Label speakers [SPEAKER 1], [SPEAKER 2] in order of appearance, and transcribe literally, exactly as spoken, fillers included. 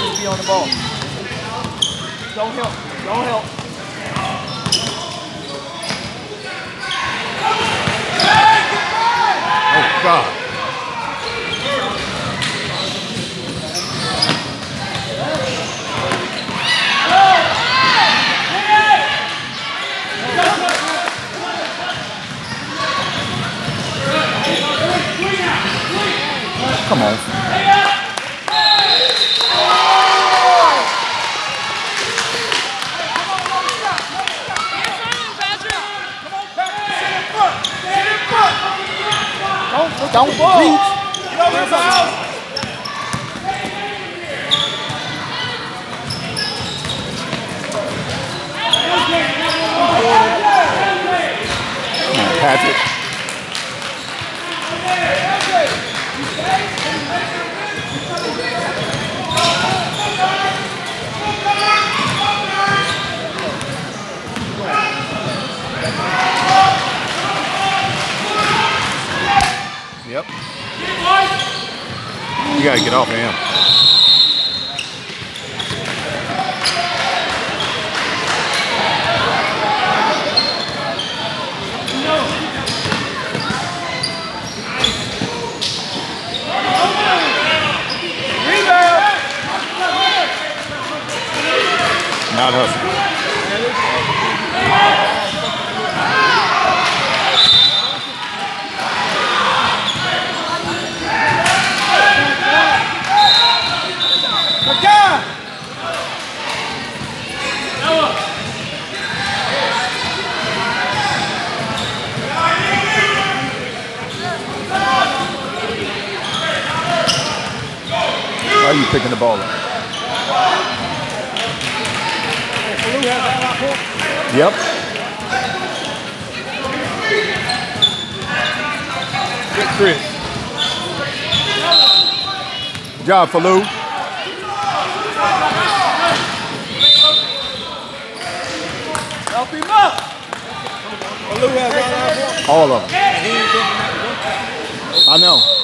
[SPEAKER 1] be on the ball. Don't help. Don't help.
[SPEAKER 2] Oh, God. Come on. Don't, don't reach. Patrick. Yep. You gotta get off of him. Not hustling. How are you picking the ball up? Yep.
[SPEAKER 1] Good Chris.
[SPEAKER 2] Good job, Falou.
[SPEAKER 1] Help him up. Falou has all our
[SPEAKER 2] All of them. I know.